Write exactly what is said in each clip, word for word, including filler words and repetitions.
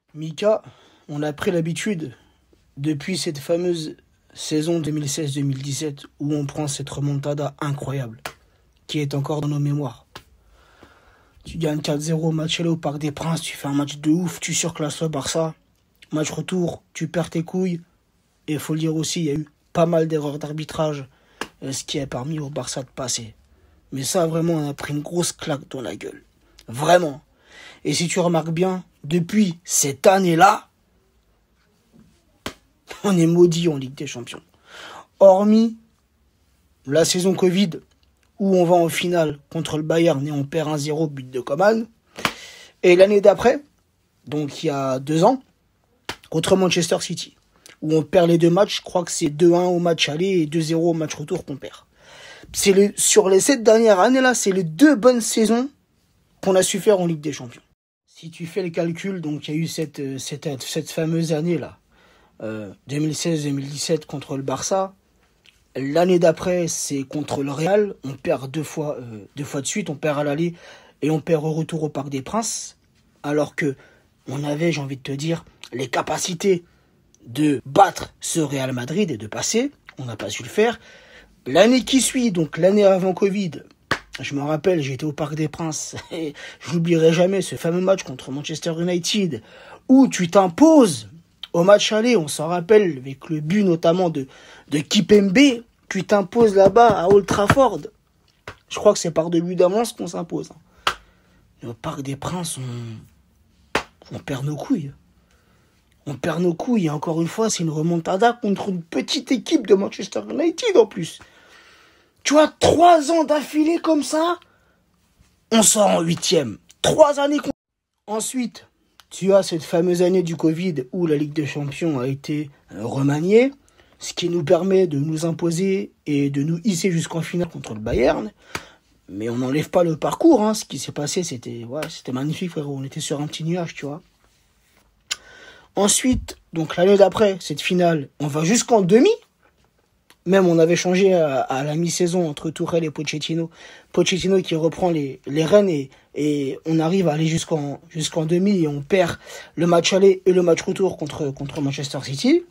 Mika, on a pris l'habitude, depuis cette fameuse saison deux mille seize deux mille dix-sept, où on prend cette remontada incroyable, qui est encore dans nos mémoires. Tu gagnes quatre zéro, match aller au Parc des Princes, tu fais un match de ouf, tu surclasses le Barça. Match retour, tu perds tes couilles. Et il faut le dire aussi, il y a eu pas mal d'erreurs d'arbitrage, ce qui a permis au Barça de passer. Mais ça, vraiment, on a pris une grosse claque dans la gueule. Vraiment. Et si tu remarques bien, depuis cette année-là, on est maudit en Ligue des Champions. Hormis la saison Covid, où on va en finale contre le Bayern et on perd un zéro, but de Coman. Et l'année d'après, donc il y a deux ans, contre Manchester City, où on perd les deux matchs. Je crois que c'est deux un au match aller et deux zéro au match retour qu'on perd. C'est le, sur les sept dernières années-là, c'est les deux bonnes saisons qu'on a su faire en Ligue des Champions. Si tu fais le calcul, donc il y a eu cette, cette, cette fameuse année-là, euh, deux mille seize deux mille dix-sept contre le Barça. L'année d'après, c'est contre le Real. On perd deux fois, euh, deux fois de suite. On perd à l'aller et on perd au retour au Parc des Princes. Alors que on avait, j'ai envie de te dire, les capacités de battre ce Real Madrid et de passer. On n'a pas su le faire. L'année qui suit, donc l'année avant Covid, je me rappelle, j'étais au Parc des Princes et je n'oublierai jamais ce fameux match contre Manchester United où tu t'imposes au match aller. On s'en rappelle avec le but notamment de, de Kipembe. Tu t'imposes là-bas à Old Trafford. Je crois que c'est par deux buts d'avance qu'on s'impose. Et au Parc des Princes, on, on perd nos couilles. On perd nos couilles. Et encore une fois, c'est une remontada contre une petite équipe de Manchester United en plus. Tu vois, trois ans d'affilée comme ça, on sort en huitième. Trois années. Ensuite, tu as cette fameuse année du Covid où la Ligue des Champions a été remaniée, ce qui nous permet de nous imposer et de nous hisser jusqu'en finale contre le Bayern. Mais on n'enlève pas le parcours. Hein. Ce qui s'est passé, c'était ouais, c'était magnifique, frérot. On était sur un petit nuage, tu vois. Ensuite, donc l'année d'après, cette finale, on va jusqu'en demi. Même on avait changé à, à la mi-saison entre Tourelle et Pochettino. Pochettino qui reprend les, les rênes et, et on arrive à aller jusqu'en, jusqu'en demi et on perd le match aller et le match retour contre, contre Manchester City.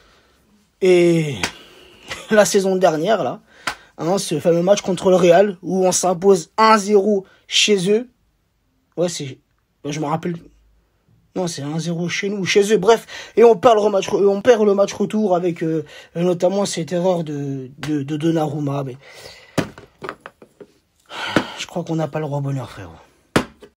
Et la saison dernière, là, hein, ce fameux match contre le Real où on s'impose un zéro chez eux. Ouais, c'est, je me rappelle. Non, c'est un zéro chez nous, chez eux, bref. Et on perd le match, on perd le match retour avec euh, notamment cette erreur de, de, de Donnarumma. Mais je crois qu'on n'a pas le roi bonheur, frérot.